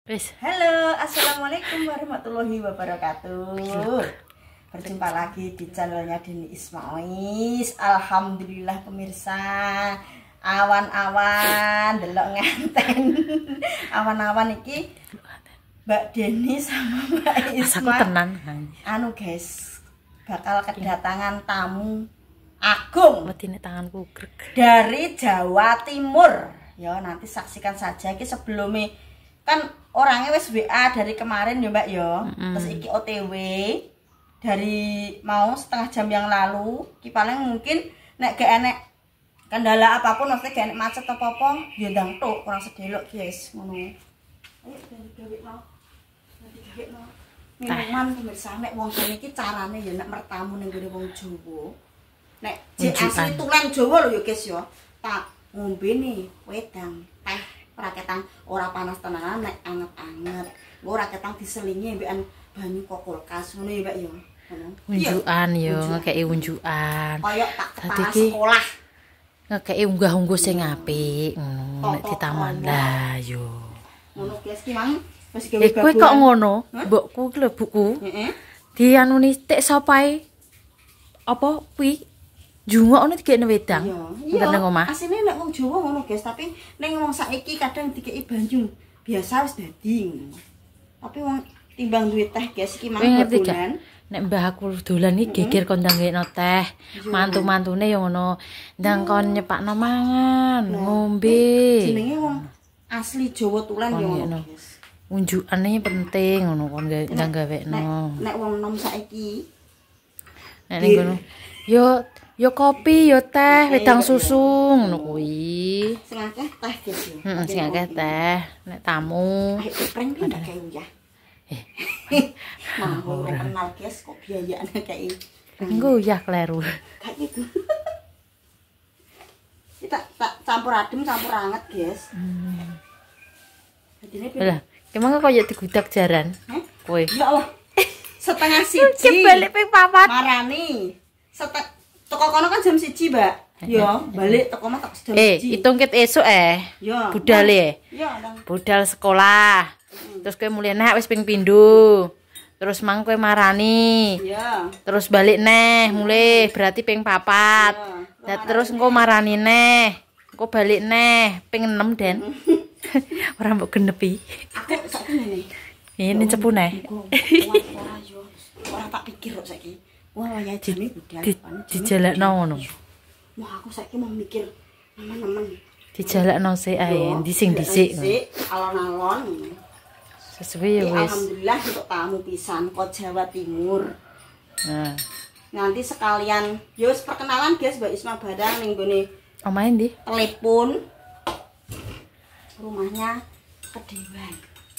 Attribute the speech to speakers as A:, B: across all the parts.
A: Wis.
B: Halo, assalamualaikum warahmatullahi wabarakatuh. Berjumpa lagi di channelnya Deni Ismais. Alhamdulillah pemirsa, awan-awan delok nganten. Awan-awan iki Mbak Deni sama Mbak Isma.
A: Aku tenan.
B: Anu guys, bakal kedatangan tamu agung
A: Wedine tanganku greg.
B: dari Jawa Timur. Ya, nanti saksikan saja iki sebelumnya kan orangnya wis WA dari kemarin ya Mbak ya. Terus iki OTW dari mau setengah jam yang lalu. Ki paling mungkin nek gak enek kendala apapun, maksudnya gak enek macet apa-apa, ya ndang tok kurang sedelok guys ngono. Ayo gawe mau. Nanti gawe mau. Minuman pemirsa nek wong kene iki carane ya nek mertamu ning gone wong Jawa. Nek jek asli tulen Jawa lho ya guys ya. Tak ngombene wedang teh raketan ora panas tenanan nek anget-anget. Engko raketan diselingi mbekan banyu kok kulkas ngono ya Mbak ya.
A: Unjukan yo, ngekeki unjukan.
B: Kaya tak kepala sekolah.
A: Ngekeki unggah-ungguh sing apik ngono nek di taman. Lah yo.
B: Ngono guys ki mang wis gawe baburan.
A: Kowe kok ngono? Mbokku ki lho buku.
B: Heeh.
A: Dianuni tek sapae apa kuwi? Jungokne dikene wedang.
B: Iya.
A: Nang omah.
B: Asline nek wong Jawa ngono guys, tapi ning wong saiki kadang dikeki banyu. Biasa wis dadi ngono. Tapi wong timbang duwe teh guys iki mang baburan.
A: Nek mbah aku dolan iki geger kon ndangekno teh. Mantu-mantune yo ngono. Ndang kon nyepakno mangan, ngombe.
B: Jenenge wong asli Jawa tulen yo ngono guys.
A: Unjukane penting ngono kon ndang gawekno.
B: Nek wong nom saiki
A: Nek ning ngono yo kopi, yo teh, wedang susu ngono kuwi.
B: sing akeh teh guys yo.
A: Heeh, sing akeh teh nek tamu.
B: Ayo prank pindah kae ya. Nah, ora kenal guys kok biayane kae.
A: Engko ya kleru.
B: Kayak gitu. Kita tak campur adem, campur anget, guys. Jadinya
A: Lah, kemang kok ya digudak jaran? Kowe.
B: ya Allah. Setengah siji.
A: Balik ping 4.
B: Marani. Toko kono kan jam 1, Mbak. Ya, balik toko mah tak jam 1.
A: Hitung ket esuk
B: Ya.
A: Budale.
B: Ya, Nang.
A: Budal sekolah. Terus kowe mulih neh wis ping pindho. Terus mang kowe marani.
B: Ya.
A: Terus balik neh mulih berarti ping 4. Lah terus engko marani neh. Engko balik neh ping 6 Den. Ora mbok genepi.
B: Aku saiki ngene.
A: Ini cepu neh.
B: Ora yo. Ora tak pikir kok saiki. Wah, wayahe jane budal.
A: Dijalakno ngono.
B: Wah, aku saiki mau mikir nemen-nemen.
A: Dijalakno sik ae, dhisik-dhisik.
B: Dhisik alon-alon.
A: Sesuai ya wis.
B: Alhamdulillah untuk tamu pisan kok Jawa Timur.
A: Nah,
B: Nanti sekalian yo perkenalan guys Mbak Isma barang ning gone
A: omahe ndi?
B: telepon. Rumahnya Kedewan.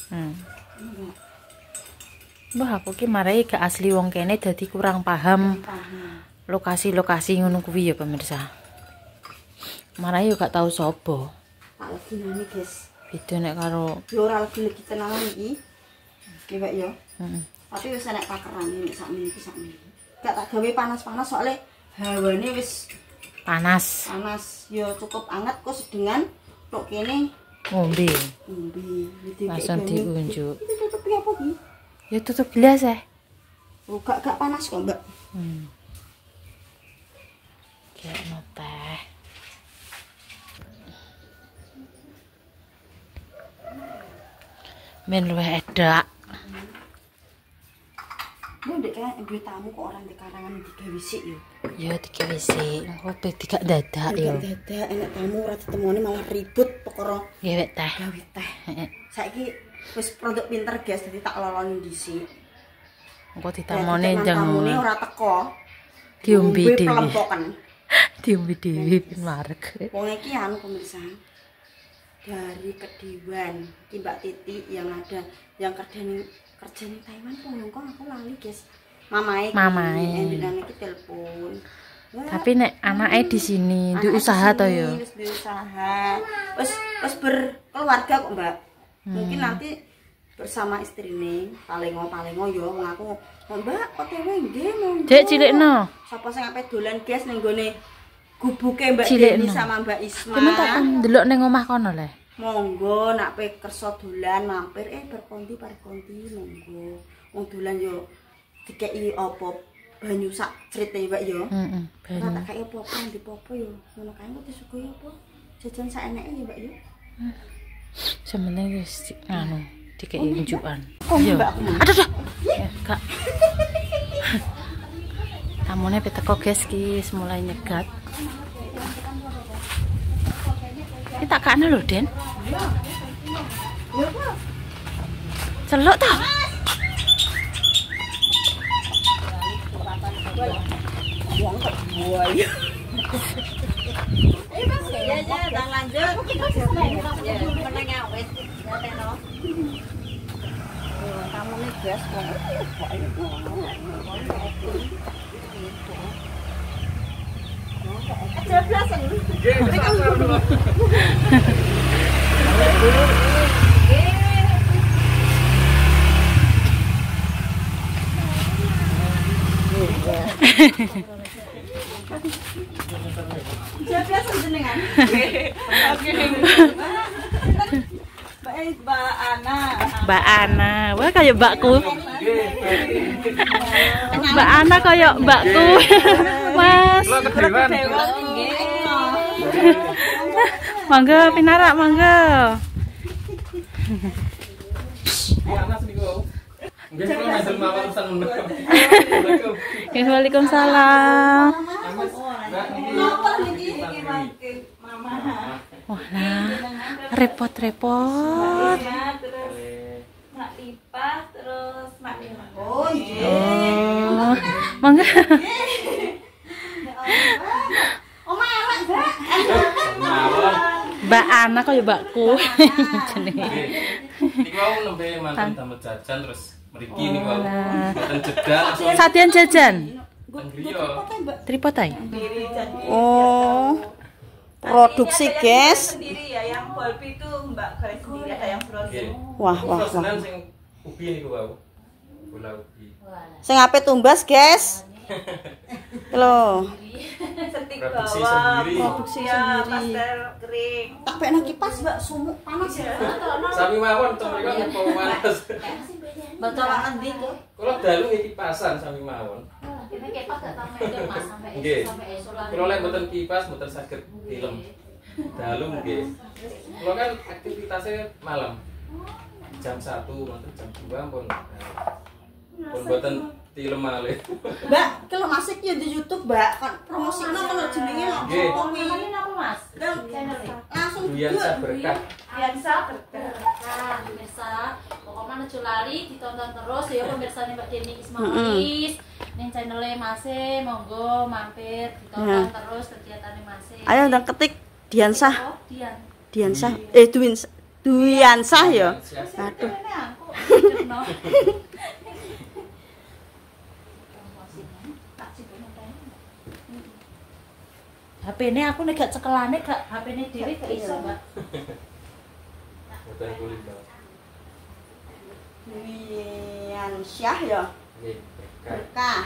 A: Mbah aku ki marai gak asli wong kene dadi kurang paham lokasi-lokasi ngono kuwi ya pemirsa. Marai yo gak tau sapa.
B: Tak lagi nani guys.
A: Beda nek karo
B: Yo ora lagi kenalan iki. Oke Mbak yo. Tapi wis enek pakerane nek sakmene iki sakmene. Gak tak gawe panas-panas soalnya hawane wis
A: panas.
B: panas. Yo cukup anget kok sedengan tok kene
A: Ngombe.
B: ngombe.
A: Langsung diunjuk.
B: Itu tutup apa iki?
A: Ya tutup gelas
B: Oh, gak panas kok, Mbak.
A: Kayak teh. Men luwih edak.
B: Lu ndek kan duwe tamu kok orang di karangan digawe sik yo.
A: Ya digawe sik, engko tidak dadak yo.
B: Dadak enek tamu ora ditemoni malah ribut perkara
A: Gawe teh.
B: gawe teh. Saiki wis produk pinter guys, dadi tak loloni dhisik.
A: Engko ditamoni njang
B: tamune ora teko.
A: diombe dhewe.
B: Pelempokan.
A: Diombe dhewe pin mareg.
B: Wong iki anu pemirsa. Dari Kedewan, Ki Mbak Titi yang ada yang kerja di Taiwan kok Hongkong aku lali guys. Mamae endinane iki telepon.
A: Tapi nek anake di sini, di usaha to ya.
B: Wis di usaha. Wis berkeluarga kok, Mbak. Mungkin nanti bersama istrine palingo yo wong aku Mbak OTW nggih monggo.
A: Dek cilikno.
B: Sapa sing ape dolan guys ning gone gubuke Mbak Deni sama Mbak Isma.
A: Cuman tak ndelok ning omah kono le.
B: Monggo nak pe kersa dolan mampir berkonti monggo. Wong dolan yo dikeki apa banyu sak crite Mbak yo.
A: Heeh.
B: Ora tak kaya apa-apa ndi apa yo. Ngono kae kok disuguhi apa? Jajan sak eneke ya Mbak yo.
A: Sementing wis anu dikeki unjukan.
B: Yo.
A: Aduh. Kak. Tamune peteko guys ki wis mulai nyegat. Iki tak kakne lho, Den. Celuk ta?
B: Wong kok buaya. Ya, tak lanjut. Meneng awet. Ya, Teno. Tamune gas kok. Kejeblasan. Kejeblasan jenengan.
A: Mbak Ana. Wah kayak mbakku. Mbak Ana kayak mbakku. Mas. Mangga pinarak mangga. Waalaikumsalam. Wah, nah, repot-repot.
C: Mak Lipas terus Mak Lima.
B: Oh,
A: Oh, mangga.
B: Oma elek, Mbak.
A: Mbak Ana kaya mbakku. Jenenge.
D: Niku wau nembe mantan damel jajan terus mriki niku wau. Mboten jeda langsung
A: Sadian jajan.
D: teng griya.
A: Tripod ae.
B: Oh. Produksi, guys.
C: Sendiri ya, yang Bolpi itu Mbak Grace sendiri, ada yang frozen.
B: Wah, wah, wah.
D: Frozenan sing ubi niku wau. Bola ubi.
B: Sing ape tumbas, guys. Lho,
C: Setik
D: Produksi
C: bawang,
D: sendiri.
B: Produksi
C: ya,
B: sendiri.
C: pastel kering.
B: tak pekno kipas, Mbak, sumuk panas.
D: Sami mawon to mriko nyapa panas.
B: Betul endi kok?
D: Kula dalu nggih kipasan sami mawon.
E: Ini kipas gak tahu meja mas sampai
D: Nggih.
E: esolan.
D: Kula lek mboten kipas mboten saged film. Dalu nggih. Kula kan aktivitasnya malam. Jam 1 mboten jam 2 pun. Pun mboten film malih.
B: Mbak, kalau masih ya di YouTube, Mbak, kan promosine kalau jenenge
D: Nggih.
B: langsung
E: Namanya apa mas?
B: langsung
D: Duyan berkah.
C: Biasa berkah.
E: Nah, pemirsa, pokoknya aja lali ditonton terus ya pemirsa nih Mbak Deni Ismailis. Ning channelnya Mase, monggo mampir ditonton terus kegiatannya Mase.
B: Ayo ndang ketik Diansah.
E: Oh, Dian.
B: Diansah. Duyansah ya. Aduh.
E: Ini aku hidupno.
A: HP ini aku nek gak cekelane gak HP ini dhewe gak iso, Mbak.
D: Mboten kulit banget.
B: Duyansyah ya.
D: Nggih, berkah.
B: Berkah.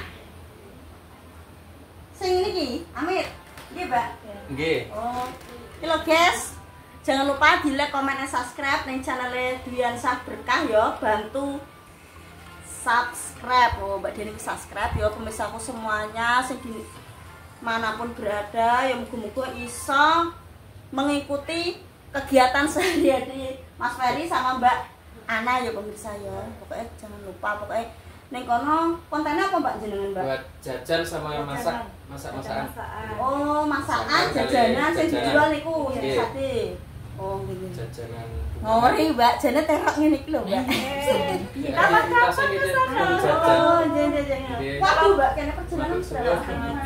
B: Sing niki, Amit. Nggih, Mbak.
D: Nggih.
B: Oh. Halo guys. Jangan lupa di like, komen, dan subscribe ning channel Duyansah Berkah ya. Bantu subscribe. Oh, Mbak Deni subscribe ya pemirsaku semuanya sing di manapun berada ya muga-muga iso mengikuti kegiatan sehari-hari Mas Ferry sama Mbak Ana ya pemirsa ya. Pokoknya jangan lupa pokoknya ning kono kontennya apa Mbak jenengan Mbak?
D: Buat jajan sama masak-masakan.
B: Oh, masakan
D: Sama
B: jajanan sing
D: jajanan.
B: dijual niku yang
D: Nggih.
B: sate. Oh, nggih.
D: Jajanan.
B: Ngori Mbak, jane terok ngene iki lho, Mbak.
D: Aktivitasnya gitu, jajan.
B: Oh, jajan.
D: Nggih.
B: Waduh, Mbak, kene perjalanan
D: Matur
B: berapa
D: suwun.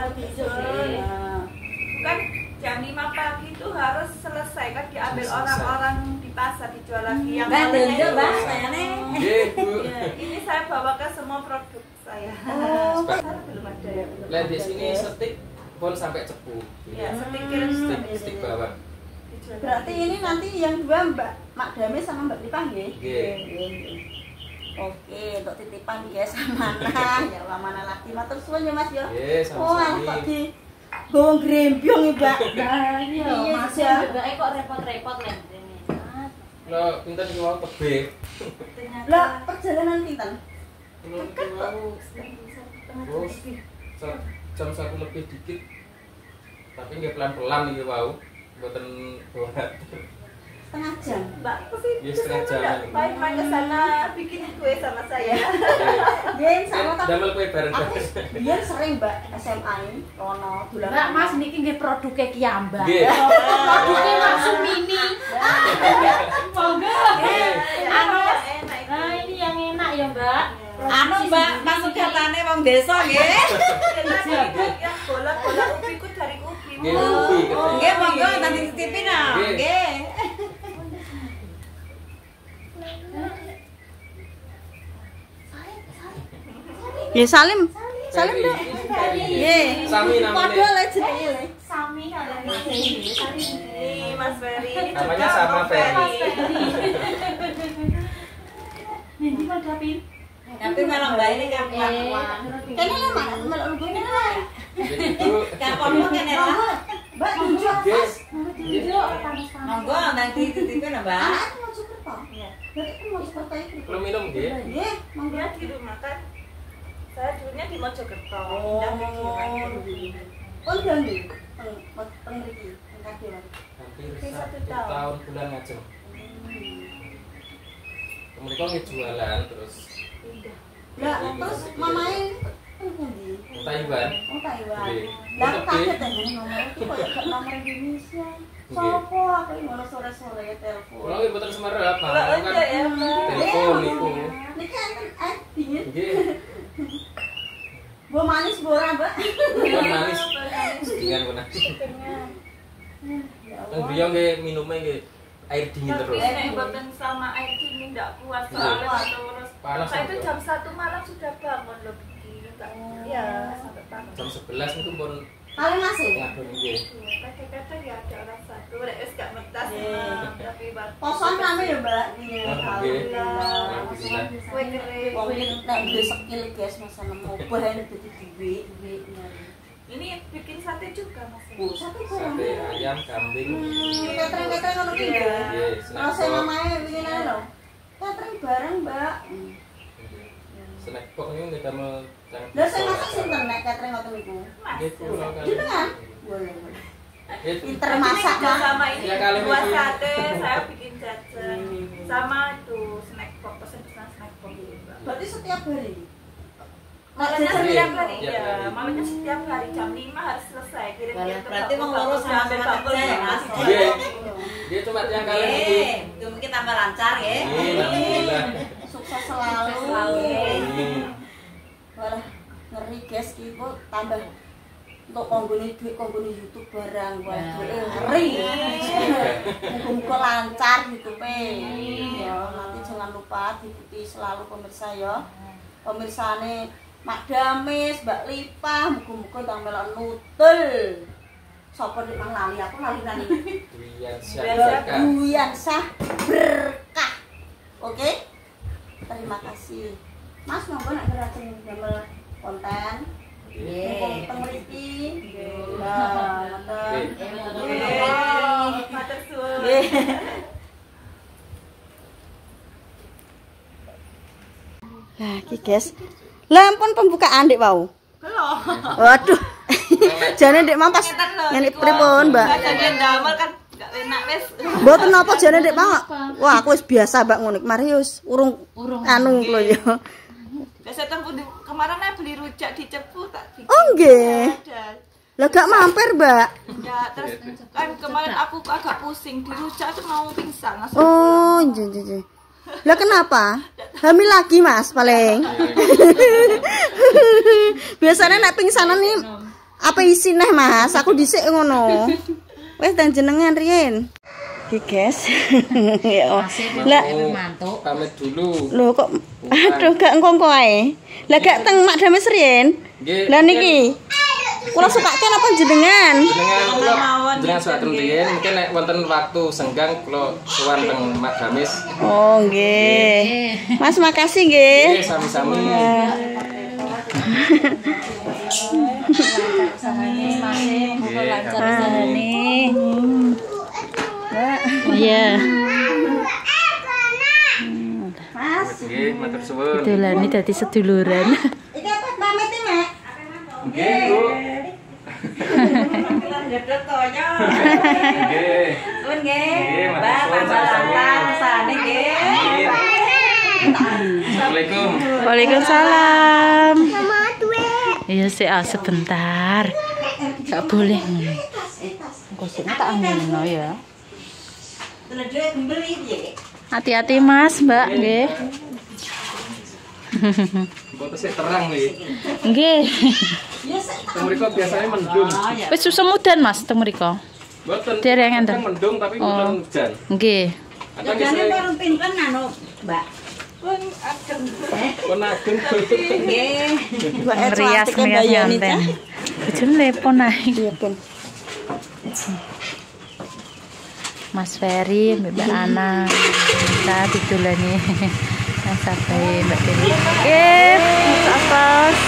C: Kan jam 5 pagi itu harus selesai kan diambil
D: Selesai.
C: orang-orang di pasar dijual lagi yang
B: Mbak,
C: oleh
B: belanja,
C: itu.
B: Mbak, sayane.
D: Nggih, Bu.
C: Ya, ini saya bawa ke semua produk saya.
B: Oh,
C: Pasar belum ada ya. belum
D: Lah di
C: ada.
D: sini setik pun sampai cepu.
C: Ya, sedikit
D: Stik bawang.
C: dijual
B: berarti
C: lagi.
B: ini nanti yang dua Mbak Mak Dame sama Mbak Lipa nggih?
D: Nggih.
B: Oke, untuk titipan guys mana ya Allah mana lagi matur suwun ya Mas ya.
D: Nggih,
B: Oh,
D: sama-sama.
B: kok di gowong grembyong ya, Mbak.
E: Nah, iya,
B: Iya,
E: Mas
B: ya.
E: juga kok repot-repot lah ini.
D: Lah pinten iki mau tebe.
B: Lah perjalanan pinten?
D: Kulo niki mau jam 1 lebih dikit. Tapi nggak pelan-pelan iki wau. Mboten banget.
B: Setengah jam.
C: Mbak, kesini
D: Ya, setengah jam.
C: main-main ke sana bikin kue sama saya.
B: Nggih, sama ta.
D: Damel kue bareng.
B: Aku biar sering Mbak SMA ini rono dolan.
E: Mbak, Mas niki nggih produke Kiambak.
D: Nggih.
E: Produke langsung mini. Monggo. Anu,
C: Enak itu.
E: nah ini yang enak ya, Mbak.
B: Anu Mbak, masuk katane wong desa nggih.
C: Enak itu yang bola-bola ubi ku dari ubi.
D: Nggih, ubi katanya.
B: Nggih, monggo nanti titipin ah.
D: Nggih.
B: Nggih. Ya Salim. Salim Mbak. Nggih.
D: Sami namanya.
B: Padha le jenenge le.
E: Sami kalian
C: Ini Mas Ferry. Ini
D: Namanya
C: juga
D: sama
C: Om
D: Ferry.
E: Nanti mau dapin.
B: Tapi malah Mbak ini kan kene lho Mak, melok lugu kene lho.
D: Itu
B: Kapan kene lah. Mbak tunjuk.
D: nggih.
B: Monggo nanti titipin ya, Mbak. Aku mau cukup kok. Iya. Berarti aku mau seperti itu.
D: Belum minum nggih.
B: Nggih, monggo.
C: Dia di rumah kan. Saya dulunya di Mojokerto.
B: Oh.
C: Pindah ke Giwangi.
B: Pun ganti. Teng mriki, teng Kadewan.
D: Hampir
C: Satu
D: 1
C: tahun.
D: tahun bulan ngajeng. Kemudian nggih jualan terus
B: Lah, terus mamae teng pundi?
D: Taiwan.
B: Oh, Taiwan.
D: Nggih.
B: Lah aku kaget ya nomor iki kok gak nomor Indonesia. Sopo aku ngono sore-sore telepon.
D: Kalau nggih boten semerap,
C: Mbak
D: kan
C: aja ya, Mbak.
D: telepon niku.
B: Niki enten dingin.
D: Nggih.
B: Bo manis bo ora, Mbak?
D: Kan manis. Dengan benar. Teng beliau nggih minumnya nggih air dingin terus.
C: Nek boten sama air dingin ndak kuat soalnya terus.
D: Panas
C: Saya itu
D: juga.
C: jam 1 malam sudah bangun loh bikin. Ya, sampai bangun.
D: Jam 11 niku pun
B: Paling masih.
D: ngadon nggih.
C: Kadang-kadang ya ada orang satu, nek wis gak metas
B: Iya.
C: tapi bagus.
B: Poson rame ya, Mbak? Iya,
D: Alhamdulillah.
B: alhamdulillah.
C: Kue kering.
B: Wong iki nek duwe skill guys masa nemu bahan dadi duit nyari.
C: Ini bikin sate juga Mas.
B: Oh, sate barang.
D: Sate ayam, kambing.
B: Catering-catering ngono ki ya.
D: Nggih, snack
B: Rasa
D: box.
B: mamae wingi ae lho. Catering bareng, Mbak.
D: Snack box niku nggih damel cang.
B: Lah sing masak sinten nek catering ngoten niku?
D: Nggih kula kan.
B: Jenengan? Boleh.
D: Nggih.
B: Pinter masak
C: Juga
B: mah.
C: sama ini
D: Ya, kali
C: buat
D: ini.
C: sate saya bikin jajan. Sama itu snack box, pesan-pesan snack box juga.
B: Berarti setiap hari.
C: Malahnya
B: jajan
C: setiap
D: Iya,
C: hari,
D: tiap
C: ya.
D: hari.
C: Malahnya setiap hari jam 5 harus selesai. Kirim-kirim ke
B: Berarti
C: toko,
B: mengurus
C: toko,
B: sama-sama
C: toko,
B: kerja ya, Mas?
C: toko.
D: Nggih. Dia cuma yang kali ini.
B: Itu mungkin tambah lancar ya.
D: Alhamdulillah.
B: Sukses selalu.
D: Amin.
B: Walah ngeri guys ki kok tambah untuk konggone duit konggone YouTube barang wah duit ngeri. Muga-muga lancar YouTube-e. Ya, nanti jangan lupa diikuti selalu pemirsa ya. Pemirsane Mak Damis, Mbak Lipah, muga-muga ndang melok nutul. Sopo nek mang lali aku lali-lali.
D: Duyan Syahka.
B: Duyan Syah berkah. Oke? Terima kasih. Mas monggo nek kerajaan damel konten. Mumpung teng mriki. Lah, ngoten.
C: Matur suwun.
B: Nggih. Lah iki guys. Lah ampun pembukaan Dik wau.
C: Belum.
B: Waduh. Jane Dik mampas ngene pripun, Mbak?
C: Bagian damel kan gak enak wis.
B: Mboten napa jane Dik mau. Wah, aku wis biasa Mbak ngono. Mari wis urung anu kula ya.
C: Biasa kemarin saya beli rujak di Cepu tak bikin.
B: Oh nggih.
C: Ada.
B: Lah gak mampir, Mbak.
C: Ya, terus kan kemarin aku agak pusing di rujak tuh mau pingsan langsung.
B: Oh, nggih. Lah kenapa? Hamil lagi, Mas, paling. Biasanya nek pingsanan nih apa isi neh, Mas? Aku dhisik ngono. Wes dan jenengan riyen. Iki, guys. Ya. Lah
A: mantuk.
D: Pamit dulu.
B: lho kok aduh gak engko-engko ae. Lah gak teng Mak Damis riyen.
D: Nggih.
B: Lah niki. Kula sukake napa jenengan?
D: Jenengan suatu riyen mungkin nek wonten waktu senggang kula sowan teng Mak Damis.
B: Oh, nggih. Mas makasih nggih.
D: Nggih, sami-sami.
A: Iya.
D: Nggih, matur suwun.
A: Dolane dadi seduluran.
B: Iki apa pamit iki, Mak?
D: Nggih, Bu.
B: Ndedot toyo.
D: Nggih.
B: Suwun nggih.
D: Nggih, matur
B: Mbak
D: suwun,
B: tambah
D: sami-sami.
B: langsane nggih.
D: Assalamualaikum.
A: Waalaikumsalam. Iya sih, sebentar. Gak boleh ngono. Gosoknya tak angin ya.
B: Teledhe beli piye?
A: Hati-hati Mas, Mbak, nggih.
D: Kok tesih terang nih.
A: Nggih.
B: Ya sik.
D: Teng mriko biasanya mendung.
A: Wis susah mudan Mas teng mriko.
D: Mboten.
A: Derengan
D: Kadang
A: ta?
D: mendung tapi mboten hujan.
A: Nggih.
D: Kadang
B: Jane
D: sering
B: baru pinten anu, Mbak.
C: Pun ageng.
D: pun ageng.
B: Nggih. Mbak
A: Ngerias nganten. Bojone telepon ae. Mas Ferry, Mbak Ana, kita didolani. Sampai Mbak Dewi. Oke, atas.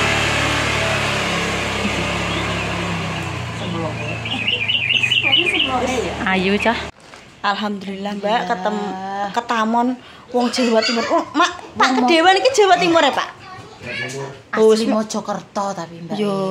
A: Ayo cah.
B: Alhamdulillah Mbak ketamon wong Jawa Timur. Oh, Mak, Pak Kedewan iki Jawa Timur ya, Pak?
A: Asli Mojokerto tapi Mbak.
B: Yo.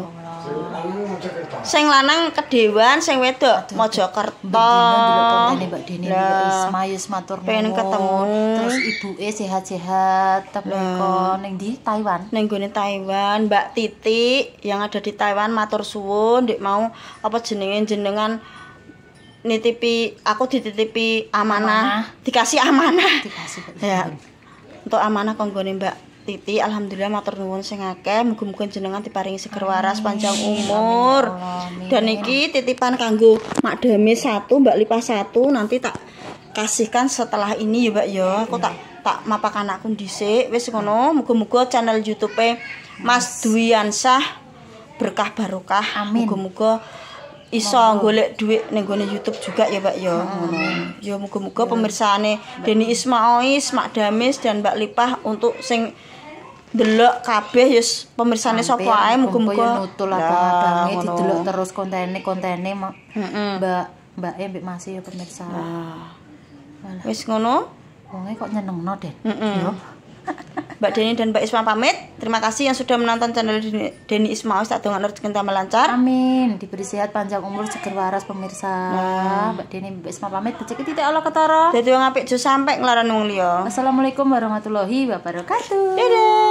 B: Sing lanang Kedewan, sing wedok Mojokerto.
A: Kontene Mbak Deni Isma yus matur nuwun.
B: Pengen ketemu.
A: Terus ibuke sehat-sehat tepeko ning di Taiwan.
B: Ning gone Taiwan, Mbak Titi yang ada di Taiwan matur suwun, Dik mau apa jenengan nitipi aku dititipi amanah, dikasih amanah.
A: Dikasih Mbak.
B: Ya. Untuk amanah konggone Mbak Titi, alhamdulillah matur nuwun sing akeh, muga-muga jenengan diparingi seger waras, panjang umur.
A: Amin.
B: Dan iki titipan kanggo Mak Dami 1, Mbak Lipa 1, nanti tak kasihkan setelah ini ya, Mbak ya. Aku tak mapak anakku dhisik. Wis ngono, muga-muga channel YouTube-e Mas Dwiansah berkah barokah.
A: Amin.
B: Muga-muga iso golek duit ning gone YouTube juga ya, Mbak ya. Ngono. Ya muga-muga pemirsane Deni Ismaois, Mak Damis dan Mbak Lipah untuk sing delok kabeh yus pemirsane sapa ae muga-muga
A: nutul abang-abange didelok terus kontene Mbak Mbak masih ya pemirsa.
B: Wis ngono.
A: Wonge kok nyenengno, Den.
B: Yo. Mbak Deni dan Mbak Isma pamit. Terima kasih yang sudah menonton channel Deni Ismaois. Tak dongan rezeki tambah lancar.
A: Amin. Diberi sehat panjang umur seger waras pemirsa. Mbak Deni Mbak Isma pamit. Becek titik Allah ketara.
B: Dadi wong apik jo sampe nglarani wong liya.
A: Assalamualaikum warahmatullahi wabarakatuh.
B: Dadah.